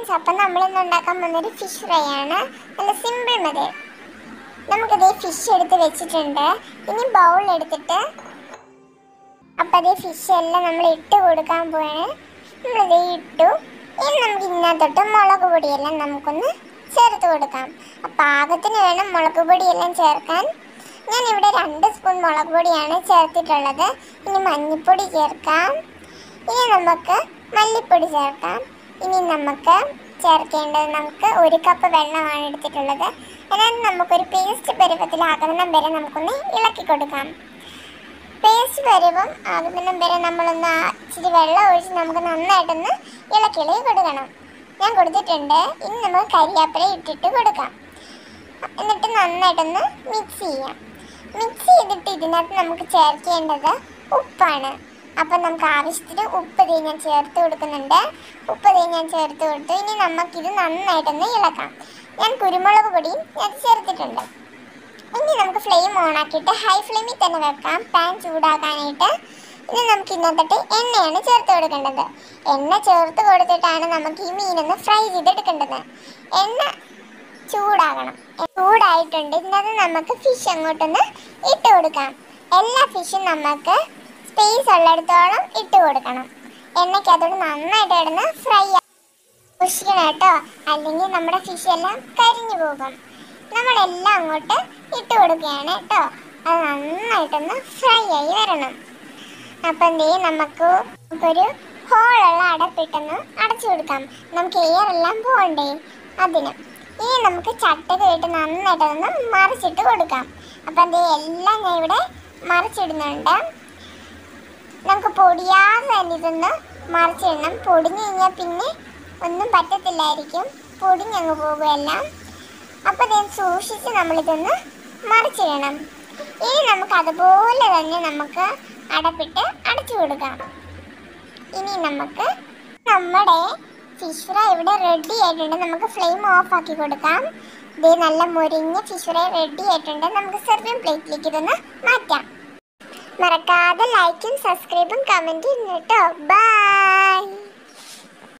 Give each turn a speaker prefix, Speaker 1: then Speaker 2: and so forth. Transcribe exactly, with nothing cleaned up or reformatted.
Speaker 1: Friends, അപ്പം നമ്മളിന്ന് ഉണ്ടാക്കാൻ പോകുന്നൊരു ഫിഷ് ഫ്രൈ ആണ്. നല്ല സിമ്പിൾ മെത്തേഡ്. നമുക്കിതേ ഫിഷ് എടുത്ത് വെച്ചിട്ടുണ്ട്. ഇനി ബൗൾ എടുത്തിട്ട് അപ്പം അതേ ഫിഷ് എല്ലാം നമ്മൾ ഇട്ട് കൊടുക്കാൻ പോവാണ്. നമ്മളിതേ ഇട്ടു. ഇനി നമുക്ക് ഇതിനകത്തോട്ട് മുളക് പൊടിയെല്ലാം നമുക്കൊന്ന് ചേർത്ത് കൊടുക്കാം. പാകത്തിന് വേണം മുളക് പൊടിയെല്ലാം ചേർക്കാൻ. ഞാനിവിടെ രണ്ട് സ്പൂൺ മുളക് പൊടിയാണ് ചേർത്തിട്ടുള്ളത്. ഇനി മഞ്ഞൾപ്പൊടി ചേർക്കാം. ഇനി നമുക്ക് മല്ലിപ്പൊടി ചേർക്കാം. ഇനി നമുക്ക് ചേർക്കേണ്ടത് നമുക്ക് ഒരു കപ്പ് വെള്ളമാണ് എടുത്തിട്ടുള്ളത്. അതിനകത്ത് നമുക്കൊരു പേസ്റ്റ് പരുവത്തിലാകുന്ന വരെ നമുക്കൊന്ന് ഇളക്കി കൊടുക്കാം. പേസ്റ്റ് പരുവം ആകുന്ന വരെ നമ്മളൊന്ന് ഇച്ചിരി വെള്ളം ഒഴിച്ച് നമുക്ക് നന്നായിട്ടൊന്ന് ഇളക്കി ഇളക്കി കൊടുക്കണം. ഞാൻ കൊടുത്തിട്ടുണ്ട്. ഇനി നമുക്ക് കരിയാപ്പില ഇട്ടിട്ട് കൊടുക്കാം. എന്നിട്ട് നന്നായിട്ടൊന്ന് മിക്സ് ചെയ്യാം. മിക്സ് ചെയ്തിട്ട് ഇതിനകത്ത് നമുക്ക് ചേർക്കേണ്ടത് ഉപ്പാണ്. അപ്പം നമുക്ക് ആവശ്യത്തിന് ഉപ്പ് തേ ഞാൻ ചേർത്ത് കൊടുക്കുന്നുണ്ട്. ഉപ്പ് തേ ഞാൻ ചേർത്ത് കൊടുത്തു. ഇനി നമുക്കിത് നന്നായിട്ടൊന്ന് ഇളക്കാം. ഞാൻ കുരുമുളക് പൊടിയും ഞാൻ ചേർത്തിട്ടുണ്ട്. ഇനി നമുക്ക് ഫ്ലെയിം ഓണാക്കിയിട്ട് ഹൈ ഫ്ലെയിമിൽ തന്നെ വെക്കാം, പാൻ ചൂടാക്കാനായിട്ട്. ഇനി നമുക്ക് ഇന്നത്തെ എണ്ണയാണ് ചേർത്ത് കൊടുക്കേണ്ടത്. എണ്ണ ചേർത്ത് കൊടുത്തിട്ടാണ് നമുക്ക് ഈ മീനൊന്ന് ഫ്രൈ ചെയ്തെടുക്കേണ്ടത്. എണ്ണ ചൂടാകണം. ചൂടായിട്ടുണ്ട്. ഇതിനകത്ത് നമുക്ക് ഫിഷ് അങ്ങോട്ടൊന്ന് ഇട്ട് കൊടുക്കാം. എല്ലാ ഫിഷും നമുക്ക് സ്പേസ് ഉള്ളിടത്തോളം ഇട്ട് കൊടുക്കണം. എണ്ണയ്ക്കകത്തോട് നന്നായിട്ട് ഇടുന്ന ഫ്രൈ സൂക്ഷിക്കണം കേട്ടോ, അല്ലെങ്കിൽ നമ്മുടെ ഫിഷ് എല്ലാം കരിഞ്ഞു പോകും. നമ്മളെല്ലാം അങ്ങോട്ട് ഇട്ട് കൊടുക്കുകയാണ് കേട്ടോ. അത് നന്നായിട്ടൊന്ന് ഫ്രൈ ആയി വരണം. അപ്പം എന്തേ നമുക്ക് നമുക്കൊരു ഹോളുള്ള അടപ്പിട്ടൊന്ന് അടച്ചു കൊടുക്കാം. നമുക്ക് എയർ എല്ലാം പോകണ്ടേ അതിന്. ഇനി നമുക്ക് ചട്ടകമായിട്ട് നന്നായിട്ടൊന്ന് മറിച്ചിട്ട് കൊടുക്കാം. അപ്പം എന്തേ എല്ലാം ഞാൻ ഇവിടെ മറിച്ചിടുന്നുണ്ട്. നമുക്ക് പൊടിയാതെ തന്നെ ഇതൊന്ന് മറിച്ചിടണം. പൊടിഞ്ഞു കഴിഞ്ഞാൽ പിന്നെ ഒന്നും പറ്റത്തില്ലായിരിക്കും, പൊടിഞ്ഞങ്ങ് പോകുമെല്ലാം. അപ്പം ഇത് സൂക്ഷിച്ച് നമ്മളിതൊന്ന് മറിച്ചിടണം. ഇനി നമുക്ക് അതുപോലെ തന്നെ നമുക്ക് അടപ്പിട്ട് അടച്ചു കൊടുക്കാം. ഇനി നമുക്ക് നമ്മുടെ ഫിഷ് ഫ്രൈ ഇവിടെ റെഡി ആയിട്ടുണ്ട്. നമുക്ക് ഫ്ലെയിം ഓഫ് ആക്കി കൊടുക്കാം. ഇത് നല്ല മുരിഞ്ഞ ഫിഷ് ഫ്രൈ റെഡി ആയിട്ടുണ്ട്. നമുക്ക് സെർവിങ് പ്ലേറ്റിലേക്ക് ഇതൊന്ന് മാറ്റാം. മറക്കാതെ ലൈക്കും സബ്സ്ക്രൈബും കമൻറ്റും കേട്ടോ. ബൈ.